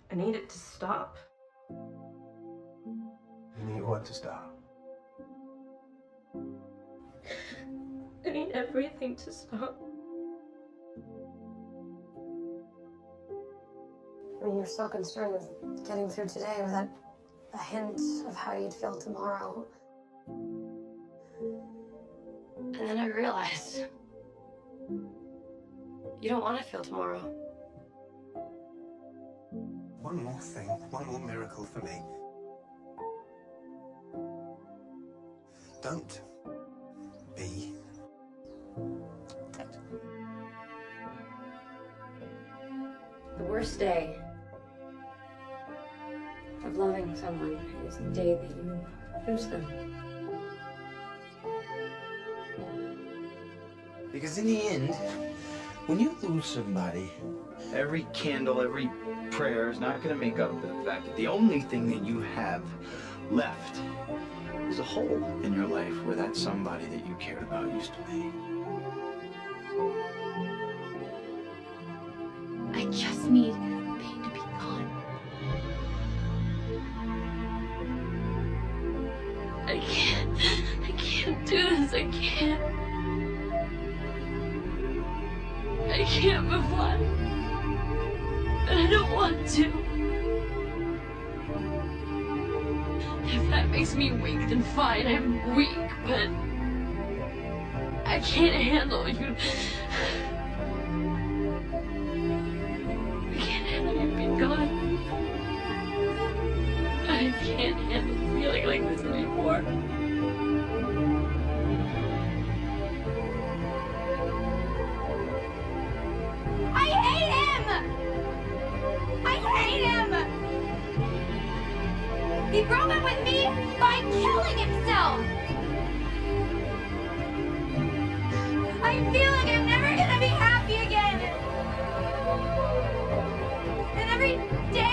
I need it to stop. You need what to stop? I need everything to stop. I mean, you're so concerned with getting through today without a hint of how you'd feel tomorrow. And then I realized you don't want to feel tomorrow. One more thing, one more miracle for me. Don't be dead. The worst day of loving someone is the day that you lose them. Because in the end, when you lose somebody, every candle, every prayer is not going to make up for the fact that the only thing that you have left is a hole in your life where that somebody that you cared about used to be. I just need pain to be gone. I can't do this, I can't move on. And I don't want to. If that makes me weak, then fine, I'm weak, but I can't handle you. I can't handle you being gone. I can't handle feeling like this anymore. I hate him! I hate him! He broke up with me by killing himself! I feel like never gonna be happy again. And every day